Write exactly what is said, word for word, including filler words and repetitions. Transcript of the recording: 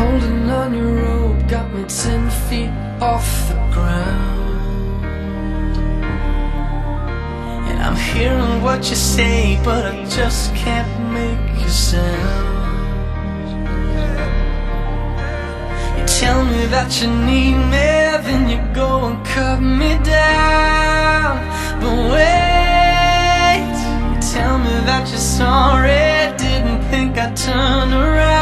Holding on your rope got me ten feet off the ground. And I'm hearing what you say, but I just can't make a sound. You tell me that you need me, then you go and cut me down. But wait, you tell me that you're sorry, didn't think I'd turn around.